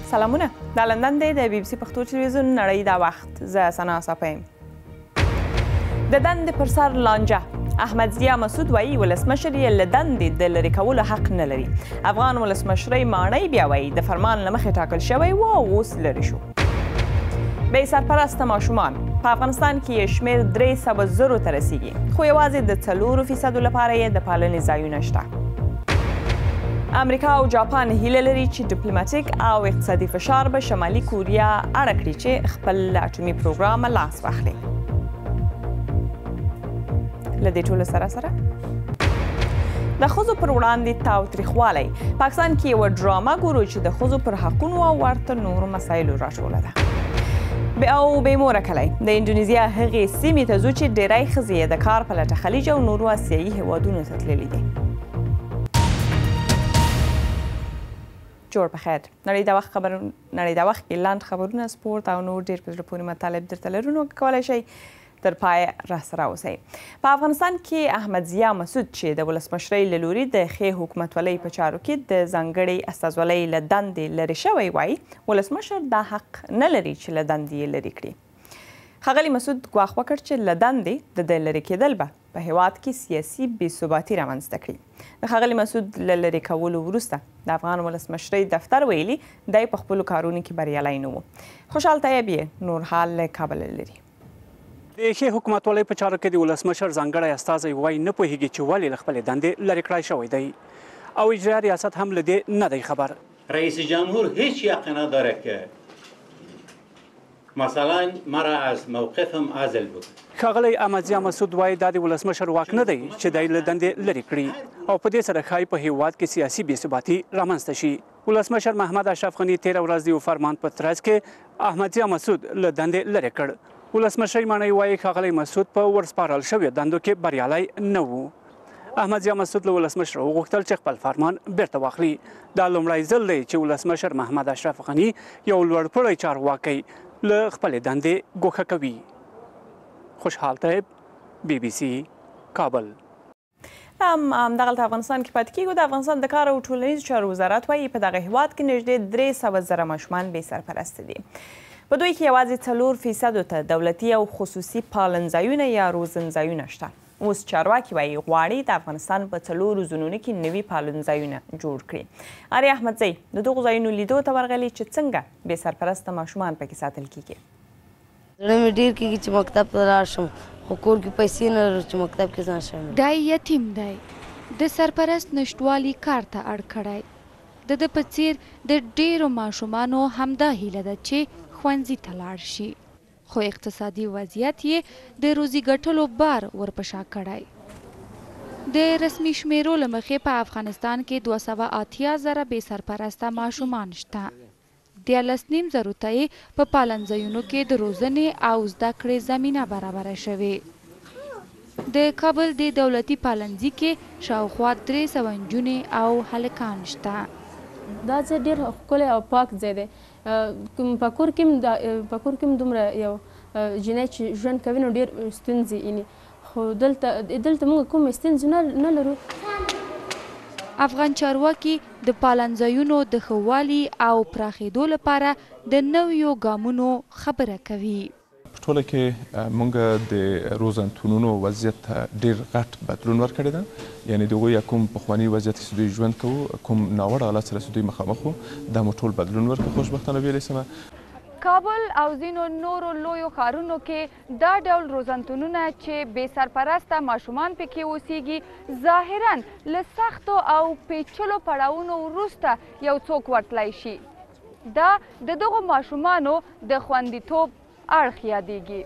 سلامونه د لندن دی د بي بي سي پښتو تلویزیون نړۍ دا وخت زه سنا صافی د دندې پر سر لانجه احمد ضیا مسعود وایي ولسمشر یې له دندې د لرې کولو حق نه لري. افغان ولسمشرۍ ماڼۍ بیا وایي د فرمان له مخې ټاکل شوی و او اوس لرې شو. بې سرپرسته ماشومان په افغانستان کې یې شمېر 300,000 ته رسیږي، خو یوازې د 4% لپاره یې د پالنې ځایونه شته. امریکا او جاپان هیله لري چې ډیپلوماټیک او اقتصادي فشار به شمالي کوریا اړه کړي چې خپل اټومي پروګرام لاس واخلي. له دې ټولو سره د ښځو پر وړاندې تاوتریخوالی پاکستان کې یوه ډرامه ګورو چې د ښځو پر حقونو او ورته نورو مسایلو راټوله ده. او بې موره کلی د اندونیزیا هغې سیمې ته ځو چې ډیری ښځې یې د کار په لټه خلیج او نورو اسیایي هیوادونو ته تللي دي. جوړ په خیر. نړۍ دا وخت کې لاند خبرونه، سپورت او نور ډېر په زړه پورې مطالب درته لرو، نو کولی شئ تر پای راسره اوسئ. په افغانستان کې احمد ضیا مسعود چې د ولسمشرۍ له لوري د ښې حکومتولۍ په چارو کې د ځانګړې استازولۍ له دندې لرې شوی وایي ولسمشر دا حق نه لري چې له دندې یې لرې کړي. ښاغلي مسعود ګواښ وکړ چې له دندې د ده لرې کېدل به په هیواد کې سیاسي بې ثباتي رامنځته کړي. د ښاغلي مسعود له لرې کولو وروسته د افغان ولسمشرۍ دفتر ویلي دی په خپلو کارونو کې بریالی نه و. خوشحال طیب یې نور حال له کابل لري. د ښې حکومتولۍ په چارو کې د ولسمشر ځانګړی استازی وایي نه پوهېږي چې ولې له خپلې دندې لرې کړی شوی دی او اجرایه ریاست هم له دې نه دی خبر. رئیس جمهور هیچ یقین نداره که مثلا مرا از موقفم عزل بکنه. ښاغلی احمد ضیا مسعود وایي دا د ولسمشر واک نه دی چې دی له دندې لرې کړي او په دې سره ښایي په هیواد کې سیاسي بې ثباتي رامنځته شي. ولسمشر محمد اشرف غني تېره ورځ د یو فرمان په ترڅ کې احمد ضیا مسعود له دندې لرې کړ. ولسمشرۍ ماڼۍ وایي ښاغلی مسعود په ورسپارل شویو دندو کې بریالی نه و. احمد ضیا مسعود له ولسمشر وغوښتل چې خپل فرمان بیرته واخلي. دا لومړی ځل دی چې ولسمشر محمد اشرف غني یو لوړپوړی چارواکی له خپلې دندې ګوښه کوي. خوشحال طیب، بي بي سي، کابل. همدغلته افغانستان کې پاتې کېږو. د افغانستان د کار او ټولنیزو چارو وزارت وایي په دغه هیواد کې نږدې 300,000 ماشومان بې سرپرسته دي. په دوی کې یوازې 4% ته دولتي او خصوصي پالنځایونه یا روزنځایونه شته. اوس چارواکي وایي غواړي د افغانستان په 4 زونونو کې نوي پالنځایونه جوړ کړي. آریا احمدزی د دغو ځایونو لیدو ته ورغلي چې څنګه بې سرپرسته ماشومان پکې ساتل کیږي. زړه مې ډېر کېږي چې مکتب ته لاړ شم، خو کور کې پیسې نه لرو چې مکتب کې ځان شم. دی یتیم دی، د سرپرست نشتوالي کار ته اړ کړی. د ده په څیر د ډېرو ماشومانو همدا هیله ده چې ښوونځي ته لاړ شي، خو اقتصادي وضعیت یې د روزي ګټلو بار ورپشا کړی. د رسمي شمیرو له مخې په افغانستان کې 280,000 بې سرپرسته ماشومان شته. 13,500 ته یې په پالنځایونو کې د روزنې او زده کړې زمینه برابره شوې. د کابل د دولتي پالنځي کې شاوخوا 300 نجونې او هلکان شته. دا ځای ډېر ښکلی او پاک ځای دی. په کور کې هم دومره یو جنۍ چې ژوند کوي نو ډېر ستونزې ویني، خو دلته موږ کومې ستونزې نه لرو. افغان چارواکي د پالنځایونو د ښه والي او پراخېدو لپاره د نویو ګامونو خبره کوي. په ټوله کې موږ د روزنتونونو وضعیت ډېر غټ بدلون ورکړی ده. یعنې د هغوی کوم پخواني وضعیت چې دوی ژوند کوو، کوم ناوړه حالت سره چې دوی مخامخ وو، دا مو ټول بدلون ورکړ خوشبختانه ویلی سمه. کابل او ځینو نورو لویو ښارونو کې دا ډول روزنتونونه چې بې سرپرسته ماشومان پکې اوسیږي ظاهراً له سختو او پیچلو پړاوونو وروسته یو څوک ورتلی شي. دا د دغو ماشومانو د خوندیتوب اړخ یادیږي.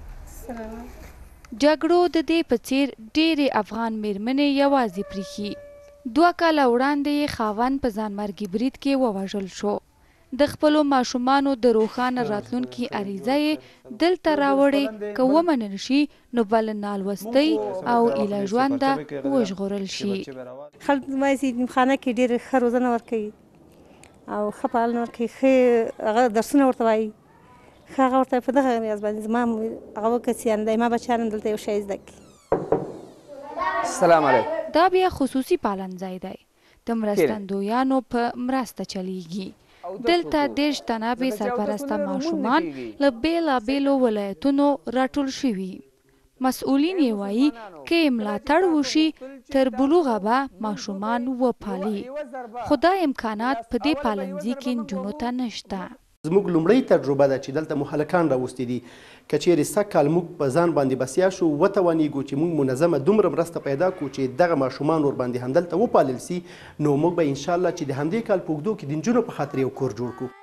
جګړو د دې په څیر ډېرې افغان میرمنې یوازې پریښي. 2 کاله وړاندې یې خاوند په ځانمرګي برید کې ووژل شو. د خپلو ماشومانو د روښانه راتلونکي عریضه یې دلته راوړې، که ومنل شي نو بل نالوستۍ او ایله ژونده وژغورل شي. خلک وایي چې یتیمخانه کې ډېر ښه روزنه ورکوي او ښه پالنه ورکوي، ښه هغه درسونه ورته وایي، ښه هغه ورته په دغه نیاز باندې زما هغه وکړه چې زما بچیان دلته یو شی زده کړي. السلام علیکم. دا بیا خصوصي پالنځای دی، د مرستندویانو په مرسته چلیږي. دلته 10 تنه بې سرپرسته ماشومان له بېلابېلو ولایتونو راټول شوي. مسؤلین یې وایي که یې ملاتړ وشي تر بلوغه به ماشومان وپالي، خو دا امکانات په دې پالنځي کې نجونو ته نشته. زموږ لومړی تجربه ده چې دلته مو هلکان راوستي دي. که چیرې سږ کال موږ په ځان باندې بسیا شو وتوانیږو چې موږ منظمه دومره مرسته پیدا کړو چې دغه ماشومان ورباندې همدلته وپالل سي، نو موږ به انشاءالله چې د همدې کال په اوږدو کې د نجونو په خاطر یو کور جوړ کړو.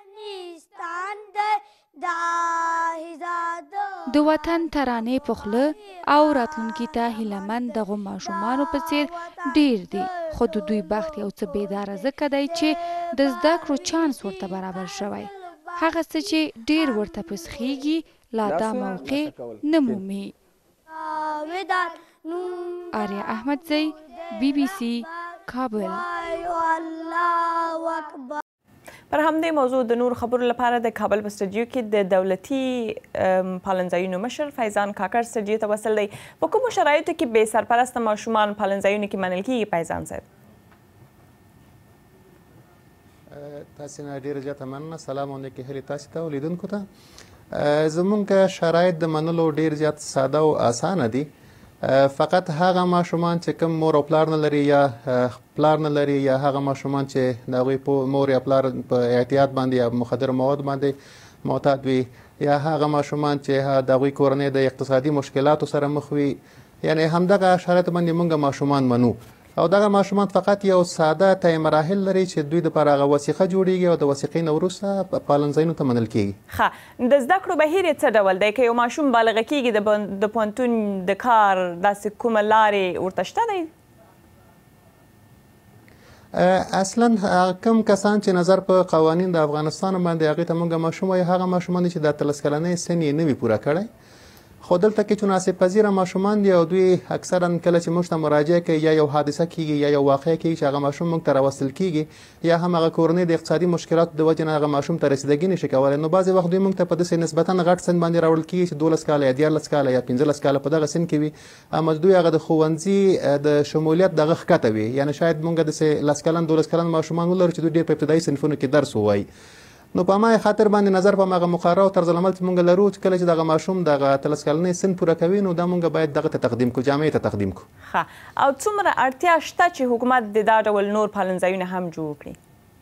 د وطن ترانې په خوله او راتلونکي ته هیلهمند دغو ماشومانو په څیر ډیر دي، خو د دوی بخت یو څه بیداره ځکه دی چې د زده کړو چانس ورته برابر شوی. هغه څه چې ډیر ورته پسخیږي لا دا موقع نه مومي. آریا احمدزی، BBC کابل. پر همدې موضوع د نور خبرو لپاره د کابل په سټوډیو کې د دولتي پالنځایونو مشر فیضان کاکړ سټوډیو ته وصل دی. په کومو شرایطو کې بې سرپرسته ماشومان پالنځایونو کې منل کیږي فیضان صاحب؟ تاسې نه ډېره زیاته مننه. سلام او نیکې هیلې تاسې ته او لیدونکو ته. زمونږ شرایط د منلو ډېر زیات ساده او اسانه دي. فقط هغه ماشومان چې کوم مور او پلار نه لري یا پلار نه لري یا هغه ماشومان چې د هغوی مور یا پلار په اعتیاد باندې یا مخدر مواد باندې معتاد وي یا هغه ماشومان چې د هغوی کورنۍ د اقتصادي مشکلاتو سره مخ وي، یعنی همدغه شرایط باندې موږ ماشومان منو. او دغه ماشومان فقط یو ساده طی مراحل لري چې دوی دپاره هغه وثیقه جوړیږي او د وثیقې نه وروسته پالنځایونو ته منل کیږي. ښه، د زده کړو بهیر یې څه ډول دی؟ که یو ماشوم بالغه کیږي د پوهنتون د کار داسې کومه لارې ورته شته دی؟ اصلا کم کسان چې نظر په قوانین د افغانستان باندې هغې ته موږ ماشوم وایو هغه ماشومان چې د 13 کلنۍ سن یې نه وي پوره کړی. خو دلته کې چې مناسب پذیره ماشومان دي او دوی اکثرا کله چې موږ ته مراجعه کوي یا یو حادثه کیږي یا یو واقعه کیږي چې هغه ماشوم موږ ته راوستل کیږي یا هم هغه کورنۍ د اقتصادي مشکلاتو د وجې نه هغه ماشوم ته رسیدګي نشي کولی، نو بعضې وخت دوی موږ ته په داسې نسبتا غټ سن باندې راوړل کیږي چې 12 کاله یا 14 کاله یا 15 کاله په دغه سن کې وي، اما دوی هغه د ښوونځي د شمولیت دغه ښکته وي. یعنی شاید موږ داسې 10 کلن 12 کلن ماشومان ولرو چې دوی ډېر په ابتدایي صنفونو کې درس ووایي. نو په ما خاطر باندې نظر په هغه مقرره او طرز العمل چې موږ لرو چې کله چې دغه ماشوم دغه 13 کلنۍ سن پوره کوي نو دا موږ باید دغه ته تقدیم کړو، جامعې ته تقدیم کړو. ښه، او څومره اړتیا شته چې حکومت د دا ډول نور پالنځایونه هم جوړ کړي؟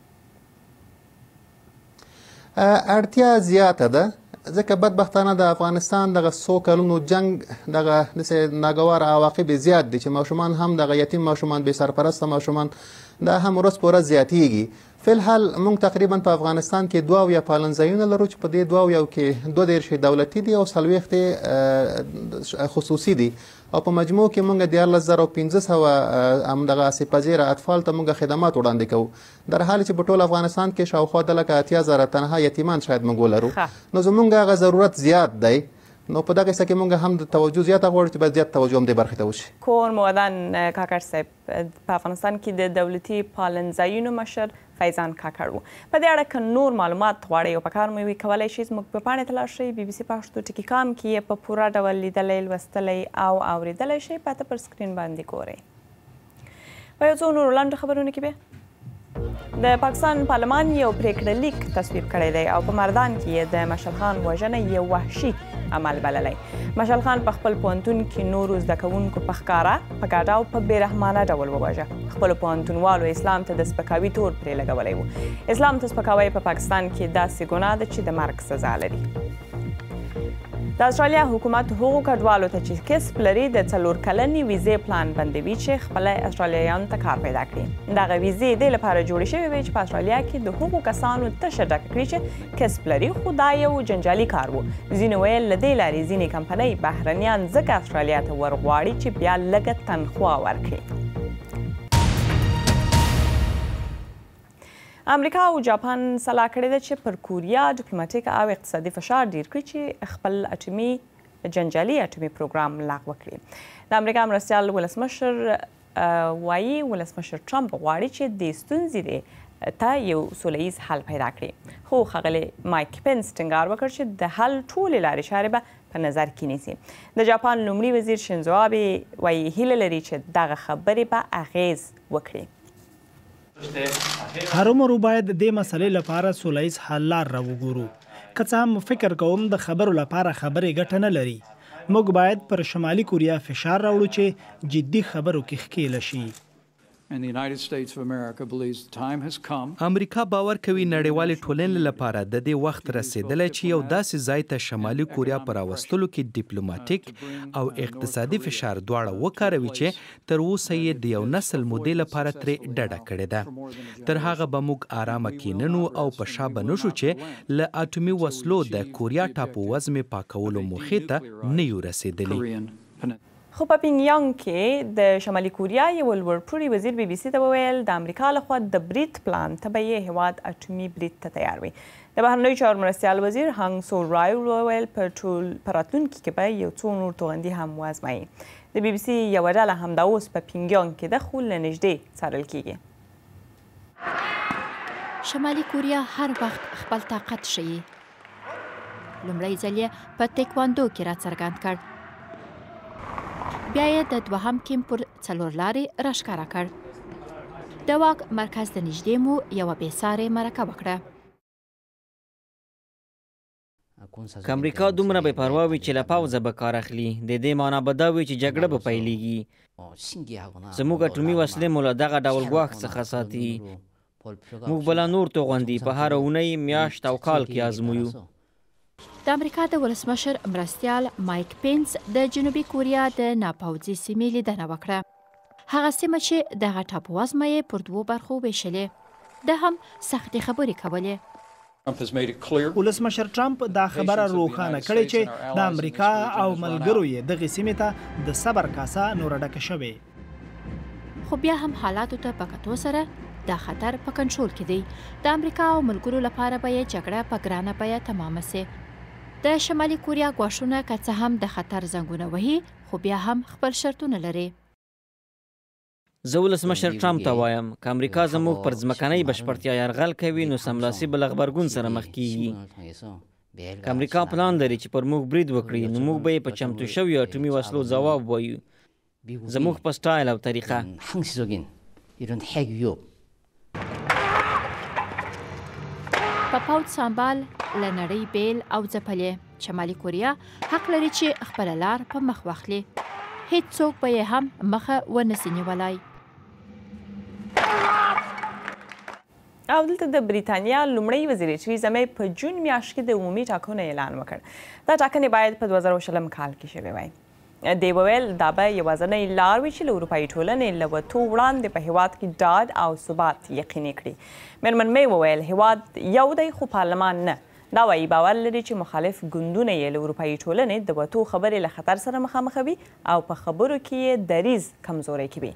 اړتیا زیاته ده ځکه بدبختانه د افغانستان دغه 100 کلونو جنگ دغه داسې ناګواره عواقب زیات دي چې ماشومان هم دغه یتیم ماشومان بې سرپرسته ماشومان دا هم ورځ په ورځ زیاتیږي. فی الحال موږ تقریبا په افغانستان کې 22 پالنځایونه لرو چې په دې 22 کې 22 دولتي دي او 40 خصوصي دي او په مجموع کې موږ 14500 همدغه آسیب‌پذیره اطفال ته موږ خدمات وړاندې کوو، در حال چې په ټول افغانستان کې شاوخوا 80,000 تنها یتیمان شاید موږ ولرو. نو زموږ هغه ضرورت زیات دی، نو په دغه څه کې موږ هم د توجه زیاته غواړو چې باید زیات توجه هم دې برخې ته وشي. کور مودن کاکړ صاحب په افغانستان کې د دولتي پالنځایونو مشر فیضان کاکړ و. په دې اړه که نور معلومات غواړئ او په کار مو وي کولی شئ زموږ په پاڼې ته لاړ شئ. BBC پښتو ټکي کام کې یې په پوره ډول لیدلی، لوستلی او اورېدلی شئ. پته پر سکرین باندې ګورئ. په یو څو نورو لنډو خبرونو کې بیا د پاکستان پارلمان یو پریکړه لیک تصویب کړی دی او په مردان کې یې د مشعل خان وژنه یو وحشي عمل بللی. مشعل خان په خپل پوهنتون کې نورو زده کوونکو په ښکاره په ګډه او په بېرحمانه ډول وواژه. خپلو پوهنتونوالو اسلام ته د سپکاوي تور پرې لګولی و. اسلام ته سپکاوی په پاکستان کې داسې ګناه ده چې د مرګ سزا لري. د استرالیا حکومت هغو کډوالو ته چې کسب لري د 4 کلنې ویزې پلان بندوي چې خپله استرالیایانو ته کار پیدا کړي. دغه ویزې دې لپاره جوړې شوې وې چې په استرالیا کې د هغو کسانو تشه ډکه کړي چې کسب لري خو دا یو جنجالي کار و. ځینې ویل له دې لارې ځینې کمپنۍ بهرنیان ځکه استرالیا ته ورغواړي چې بیا لږه تنخوا ورکړي. امریکا او جاپان سلا کړې ده چې پر کوریا ډیپلوماټیک او اقتصادي فشار ډیر کړي چې خپل جنجالي اټومي پروګرام لغوه کړي. د امریکا مرستیال ولسمشر وایي ولسمشر ټرمپ غواړي چې دې ستونزې ته یو سوله ییز حل پیدا کړي، خو ښاغلی مایک پنس ټینګار وکړ چې د حل ټولې لارې چارې به په نظر کې نیسي. د جاپان لومړي وزیر شینزو آبې وایي هیله لري چې دغه خبرې به اغیز وکړي. هرومرو باید د دې مسلې لپاره سوله ییز حل لار راوګورو. که څه هم فکر کوم د خبرو لپاره خبرې ګټه نه لري. موږ باید پر شمالي کوریا فشار راوړو چې جدي خبرو کې ښکېله شي. امریکا باور کوي نړیوالې ټولنې لپاره د دې وخت رسیدلی چې یو داسې ځای ته شمالي کوریا په راوستلو کې ډیپلوماټیک او اقتصادي فشار دواړه وکاروي چې تر اوسه یې د یو نسل مودې لپاره ترې ډډه کړې ده. تر هغه به موږ آرامه کیننو او په شا به نشو چې له اټومي وسلو د کوریا ټاپو وزمې پاکولو موخې ته نه یو رسیدلي. خو په پینګیانګ کې د شمالي کوریا یو لوړپوړي وزیر بي بي سي ته وویل د امریکا لخوا د برید پلان ته به یې هیواد اټومي برید ته تیار وي. د بهرنیو چارو مرستیال وزیر هانګ سو رای وویل په راتلونکي کې به یو څو نور توغندي هم وازمایي. د بي بي سي یوه ډله همدا اوس په پینګیانګ کې ده خو له نږدې څارل کیږي. شمالي کوریا هر وخت خپل طاقت ښیي. لومړی ځل یې په تیکواندو کې راڅرګند کړ. بیا یې د دوهم کیم پر څلور لارې راښکاره کړ. د واک مرکز د نږدې مو یوه بېسارې مرکه وکړه. که امریکا دومره بې پروا وي چې له پوځه به کار اخلي د دې معنا به دا وي چې جګړه به پیلېږي. زموږ اټومي وسلې مو له دغه ډول ګواښ څخه ساتي. موږ به لا نور توغندي په هره اونۍ میاشت او کال کې ازمویو. د امریکا د ولسمشر مرستیال مایک پینس د جنوبي کوریا د ناپوځي سیمې لیدنه وکړه. هغه سیمه چې دغه ټاپو وزمه یې پر دوو برخو ویشلې. ده هم سختې خبرې کولې. ولسمشر ټرمپ دا خبره روښانه کړې چې د امریکا او ملګرو یې دغې سیمې ته د صبر کاسه نوره ډکه شوې. خو بیا هم حالاتو ته په کتو سره دا خطر په کنټرول کې دی. د امریکا او ملګرو لپاره به یې جګړه په ګرانه بیه تمامه سي. د شمالي کوریا ګواښونه که څه هم د خطر زنګونه وهي خو بیا هم خپل شرطونه لري. زه ولسمشر ټرمپ ته وایم که امریکا زموږ پر ځمکنۍ بشپړتیا یرغل کوي نو سملاسي به له غبرګون سره مخ کیږي. که امریکا پلان لري چې پر موږ برید وکړي نو موږ به یې په چمتو شویو اټومي وسلو ځواب وایو زموږ په سټایل او طریقه. په پوځ سمبال له نړۍ بیل او ځپلې. شمالي کوریا حق لري چې خپله لار په مخ واخلي. هیڅوک به یې هم مخه ونسي نیولی. او دلته د بریتانیا لومړی وزیر تریزا مې په جون میاشت کې د عمومي ټاکنو اعلان وکړ. دا ټاکنې باید په 2020 کال کې شوې وای. دی وویل دا به یوازینۍ لار وي چې له اروپایي ټولنې له وتو وړاندې په هیواد کې ډاډ او ثبات یقیني کړي. میرمن مې وویل هیواد یو دی خو پارلمان نه. دا وایي باور لري چې مخالف ګوندونه یې له اروپایي ټولنې د وتو خبرې له خطر سره مخامخوي او په خبرو کې یې دریځ کمزوری کوي.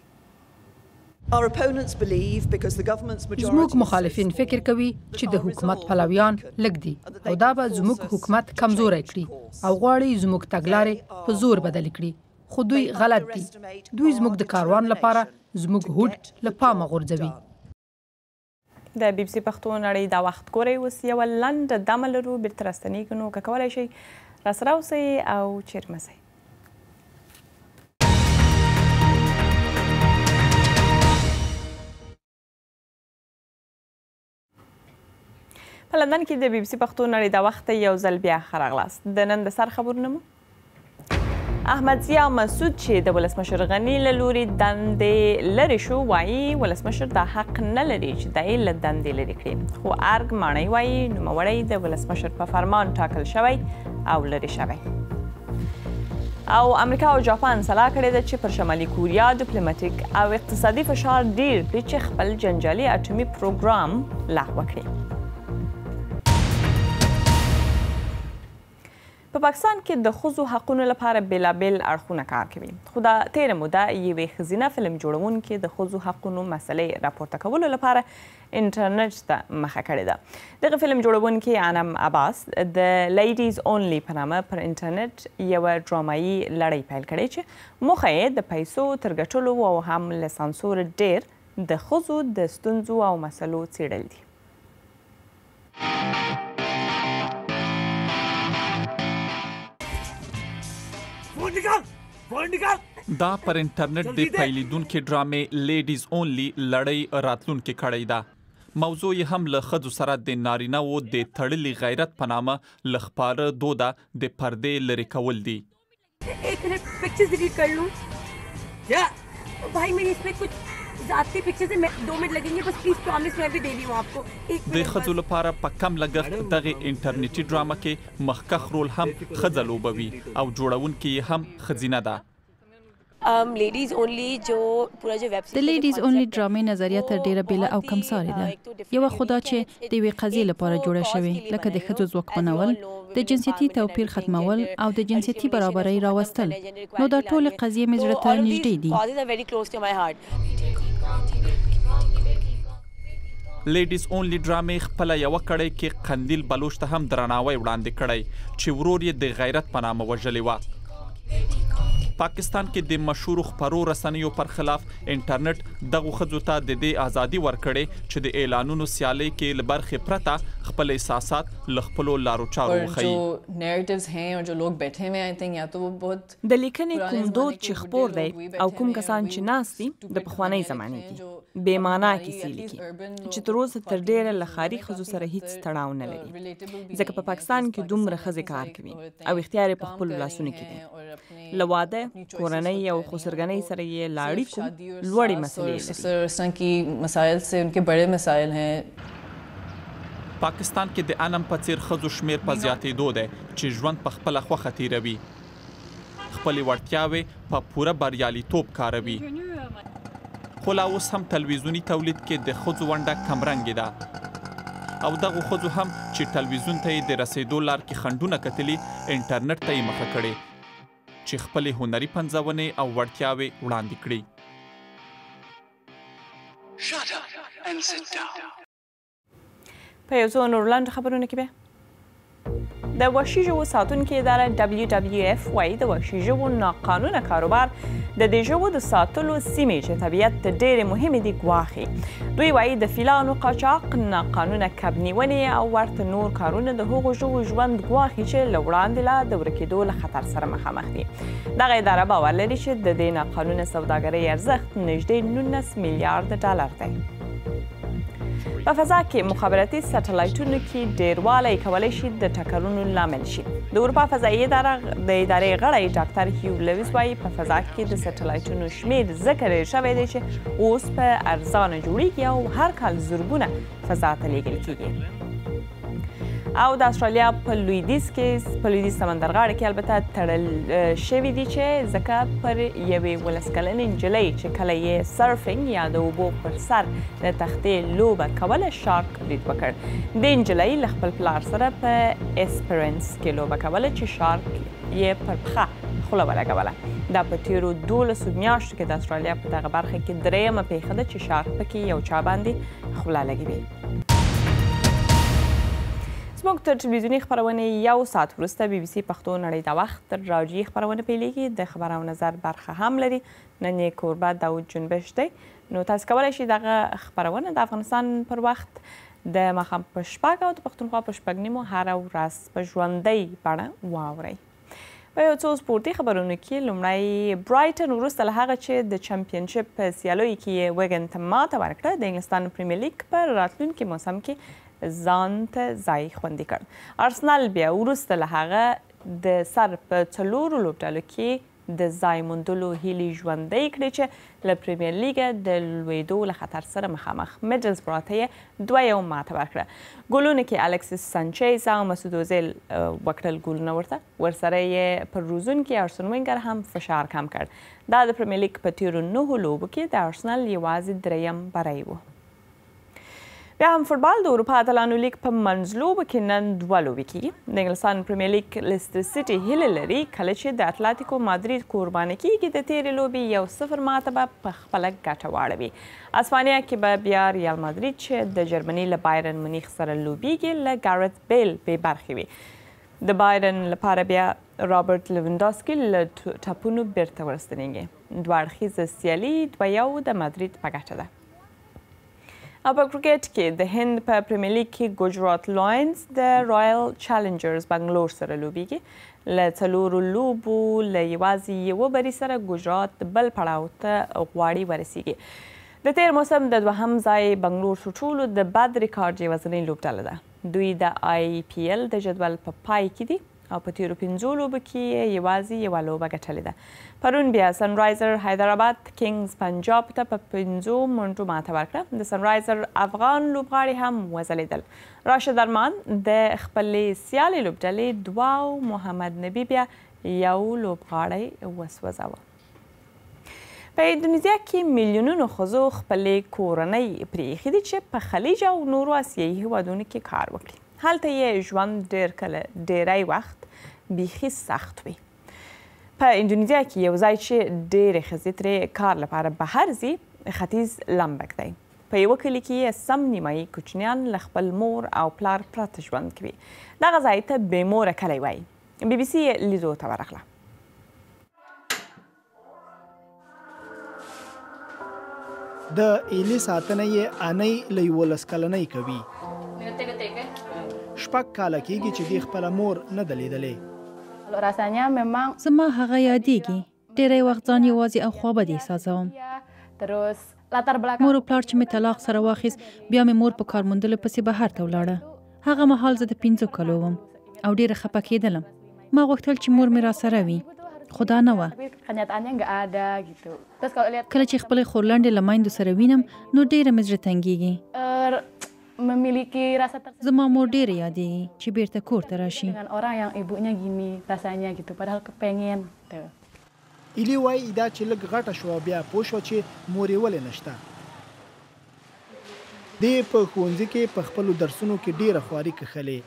زموږ مخالفین فکر کوي چې د حکومت پلویان لږ دي او دا به زموږ حکومت کمزوری کړي او غواړي زموږ تګلارې په زور بدل کړي. خو دوی غلط دي. دوی زموږ د کاروان لپاره زموږ هوډ له پامه غورځوي. د بي بي سي پښتو نړۍ دا وخت ګورئ. اوس یوه لنډه دمه لرو بیرته راستنیږو نو که کولی شئ راسره اوسئ او چیرې مه ځئ. په لندن کې د بي بي سي پښتو نړۍ دا وخت یو ځل بیا ښه راغلاست. د نن د سر خبرونه مو احمدضیا مسعود چې د ولسمشر غني له لوري دندې لرې شو وایي ولسمشر دا حق نه لري چې دی له دندې لرې کړي. خو ارګ ماڼۍ وایي نوموړی د ولسمشر په فرمان ټاکل شوی او لرې شوی. او امریکا او جاپان سلا کړې ده چې پر شمالي کوریا ډیپلوماټیک او اقتصادي فشار ډیر کړي چې خپل جنجالي اټومي پروګرام لغوه کړي. په پاکستان کې د ښځو حقونو لپاره بېلابېل اړخونه کار کوي. خو دا تېره موده یوې ښځینه فلم جوړونکې د ښځو حقونو مسلې راپورته کولو لپاره انټرنیټ ته مخه کړې ده. دغه فلم جوړونکې انم عباس د لیډیز اونلی په نامه پر انټرنیټ یوه ډرامایي لړۍ پیل کړې چې موخه یې د پیسو تر ګټلو او هم له سانسور ډېر د ښځو د ستونزو او مسلو څېړل دي. دا پر انټرنیټ د پیلیدونکو ډرامې لیډیز اونلی لړۍ راتلونکې کړې ده. موضوع یې هم له ښځو سره د نارینه‌وو د تړلي غیرت په نامه له خپاره دوده د پردې لرې کول دي. د ښځو لپاره په کم لګښت دغه انټرنیټي ډرامه کې مخکښ رول هم ښځه لوبوي او جوړونکې یې هم ښځینه ده. د لیډیز اونلی ډرامې نظریه تر ډیره بیله او کمسارې ده. یوه خدا چې د یوې قضیې لپاره جوړه شوې، لکه د ښځو ځواکمنول، د جنسیتي توپیر ختمول او د جنسیتي برابرۍ راوستل. نو دا ټولې قضیې مې زړه ته نږدې دي. لیډیز اونلی ډرامې خپله یوه کړۍ کې قندیل بلوچ ته هم درناوی وړاندې کړی چې ورور یې د غیرت په نامه وژلې وه. پاکستان کې د مشهورو خپرو رسنیو پر خلاف انټرنیټ دغو ښځو ته د دې ازادي ورکړې چې د اعلانونو سیالۍ کې له برخې پرته خپل احساسات له خپلو لارو چارو وښیي. د لیکنې کوم دود چې خپور دی او کوم کسان چې ناست دي د پخوانۍ زمانې دي، بې معنا کیسې لیکي چې تر اوسه تر ډیره له ښاري ښځو سره هیڅ تړاو نه لري، ځکه په پاکستان کې دومره ښځې کار کوي او اختیار یې په خپلو لاسونو کې دی. له واده، کورنۍ او خسرګنۍ سره یې له اړیکو لوړې مسلې لري. پاکستان کې د انم په څیر ښځو شمیر په زیاتېدو دی چې ژوند په خپله خوښه تیروي، خپلې وړتیاوې په پوره بریالیتوب کاروي. خو لا اوس هم تلویزیوني تولید کې د ښځو ونډه کمرنګې ده او دغو ښځو هم چې تلویزیون ته یې د رسېدو لار کې خنډونه کتلي، انټرنیټ ته یې مخه کړې چې خپلې هنري پنځونې او وړتیاوې وړاندې کړي. په یو څو نور لنډو خبرونو کې بیا د وحشي ژوو ساتونکې اداره WWF وایي د وحشي ژوو ناقانونه کاروبار د دې ژوو د ساتلو سیمې چې طبیعت ته ډېرې مهمې دي ګواښي. دوی وایي د فیلانو قاچاق، ناقانونه کب نیونې او ورته نور کارونه د هغو ژوو ژوند ګواښي چې له وړاندې له د ورکېدو له خطر سره مخامخ دي. دغه اداره باور لري چې د دې ناقانونه سوداګرۍ ارزښت نږدې 19 میلیارد ډالر دی. په فضا کې مخابراتي سټلایټونو کې ډیروالی کولی شي د ټکرونو لامل شي. د اروپا فضایي ادارې غړی ډاکټر هیو لویس وایي په فضا کې د سټلایټونو شمیر ځکه ډېر شوی دی چې اوس په ارزانه جوړیږي او هر کال زرګونه فضا ته لیږل کیږي. او د استرالیا په لویدیځ سمندرغاړه کې البته تړل شوي دي چې ځکه پر یوې 19 کلنې نجلۍ چې کله یې سرفینګ یا د اوبو پر سر د تختې لوبه کوله شارک برید وکړ. دې نجلۍ له خپل پلار سره په اسپرنس کې لوبه کوله چې شارک یې پر پښه خوله ولګوله. دا په تیرو 12 میاشتو کې د استرالیا په دغه برخه کې درېیمه پیښه ده چې شارک پکې یو چا باندې خوله لګوي. زموږ تر تلویزیوني خپرونې یو ساعت وروسته BBC پښتو نړۍ د وخت تر راډیویي خپرونه پیلیږي. د خبر او نظر برخه هم لري. نن یې کوربه داود جنبش دی. نو تاسو کولی شئ دغه خپرونه د افغانستان پر وخت د ماښام په 6 او د پښتونخوا په 6 هره ورځ په ژوندۍ بڼه واورئ. په یو څو سپورتي خبرونو کې لومړی برایټن وروسته له هغه چې د چمپینشپ په سیالیو کې یې ویګن ته ماته ورکړه، د انګلستان پریمیر لیګ په راتلونکي موسم کې ځان ته ځای خوندي کړ. ارسنال بیا وروسته له هغه د سر په 4 لوبډلو کې د ځای موندلو هیلې ژوندۍ کړې چې له پریمیر لیګه د لوېدو له خطر سره مخامخ. میډلزبرا ته یې 2-1 ماته ورکړه. ګولونو کې الکسیس سانچیز او مسعود اوزیل وکړل ګولونه ورسره یې پر روزونکي ارسن وینګر هم فشار کم کړ. دا د پریمیر لیګ په تیرو 9 لوبو کې د ارسنال یوازې 3یم بری و. بیا هم فوټبال د اروپا اتلانو لیګ په منځلوبو کې نن 2 لوبې کیږي. د انګلستان پریمیر لیګ لیستر سیټي هیله لري کله چې د اتلتیکو مادرید قرباني کیږي د تیرې لوبې 1-0 ماته به په خپله ګټه واړوي. اسپانیا کې به بیا ریال مادرید چې د جرمني له بایرن مونیخ سره لوبیږي له ګارت بیل بې برخې وي. د بایرن لپاره بیا رابرټ لیوانډوسکي له ټاپونو بیرته ورستنیږي. دوه اړخیزه سیالي 2-1 د مادرید په ګټه ده. او په کرکټ کې د هند په پریمیر لیګ کې ګجرات لاینز د رایل چالنجرز بنګلور سره لوبیږي. له 4 لوبو له یوازې یوه بري سره ګجرات بل پړاو ته غواړي ورسیږي. د تیر موسم د 2م ځای بنګلور تر ټولو د بد ریکارډ یوازینۍ لوبډله ده. دوی د IPL د جدول په پای کې دي او په تیرو 5 لوبو کې یوازې یوه لوبه ګټلې ده. پرون بیا سنرایزر حیدرآباد کینګز پنجاب ته په 5 منټو ماته ورکړه. د سنرایزر افغان لوبغاړي هم وځلیدل. راشد ارمان د خپلې سیالې لوبډلې 2 او محمد نبی بیا یو لوبغاړی وسوځاوه. په اندونیزیا کې میلیونونو ښځو خپلې کورنۍ پرېښي دي چې په خلیج او نورو اسیایي هیوادونو کې کار وکړي. هلته یې ژوند ډیری وخت بیخي سخت وي. په اندونیزیا کې یو ځای چې ډېرې ښځې ترې کار لپاره بهر ځي ختیځ لمبک دی. په یوه کلي کې یې سم نیمایي کوچنیان له خپل مور او پلار پرته ژوند کوي. دغه ځای ته بې موره کلی وایي. BBC یې لیدو ته ورغله. د ایلي ساتنه یې انۍ له 11 کلنۍ کوي. 6 کاله کېږي چې دې خپله مور نه ده لیدلې. زما هغه یادېږي. ډېری وخت ځان یوازې او خوابدې احساسوم. مور او پلار چې مې طلاق سره واخیست بیا مې مور په کار موندلو پسې بهر ته ولاړه. هغه مهال زه د 15 کالو وم او ډېره خفه کېدلم. ما غوښتل چې مور مې راسره وي خو دا نه وه. کله چې خپلې خورلنډې له میندو سره وینم نو ډېره مې زړه تنګېږي. زما مور ډېره یادېږي چې بیرته کور ته راشي. ایلي وایي دا چې لږ غټه شوه بیا پوه شوه چې مور یې ولې نشته. دې په ښوونځي کې په خپلو درسونو کې ډېره خواري کښلې.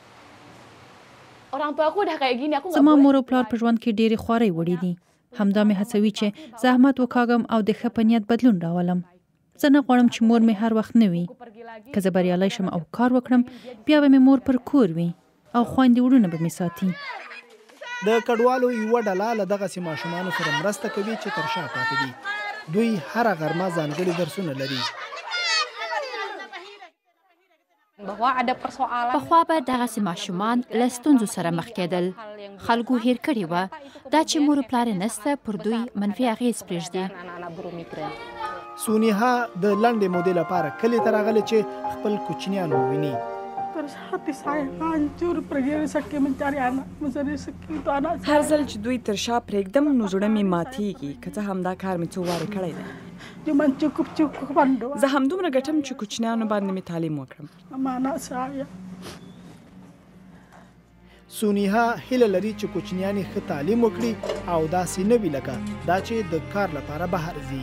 زما مور او پلار په ژوند کې ډېرې خوارۍ وړي دي. همدا مې هڅوي چې زحمت وکاږم او د ښه په نیت بدلون راولم. زه نه غواړم چې مور مې هر وخت نه وي. که زه بریالی شم او کار وکړم بیا به مې مور پر کور وي او خویندې وروڼه به مې ساتي. د کډوالو یوه ډله له دغسې ماشومانو سره مرسته کوي چې تر شا پاتې دي. دوی هره غرمه ځانګړي درسونه لري. پخوا به دغسې ماشومان له ستونزو سره مخ کېدل. خلکو هیر کړې وه دا چې مور پلار یې نسته پر دوی منفي اغېز پرېږدي. سونیها د لنډې مودې لپاره کلي ته راغلې چې خپل کوچنیان وویني. هر ځل چې دوی تر شا پرېږدم نو زړه مې ماتېږي که څه هم دا کار مې څو وارې کړی دی. زه همدومره ګټم چې کوچنیانو باندې مې تعلیم وکړم. سونیها هیله لري چې کوچنیان یې ښه تعلیم وکړي او داسې نه وي لکه دا چې د کار لپاره بهر ځي.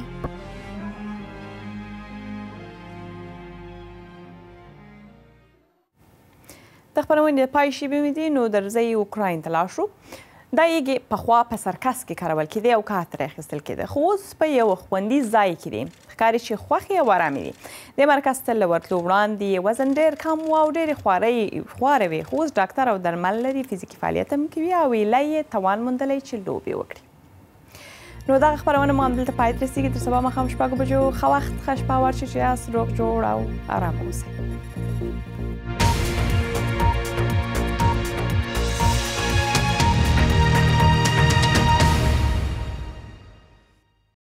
د خپرونې د پای شیبې مې دي نو درځئ اوکراین ته لاړ شو. دا یږې پخوا په سرکس کې کارول کېدې او کار ترې اخیستل کېده خو اوس په یوه خوندي ځای کې دي. ښکاري چې خوښې او ارامې دي. د مرکز ته له ورتلو وړاندې وزن ډېر کم و او ډېرې خوارې وې خو اوس ډاکټر او درمل لري فزیکي فعالیت هم کوي او ایله یې توان موندلی چې لوبې وکړي. نو دغه خپرونه مو همدلته پای ته رسېږي. تر سبا ماښام 6 بجو ښه وخت ښه شپه ورشي چې یاست روغ جوړ او ارام اوسئ.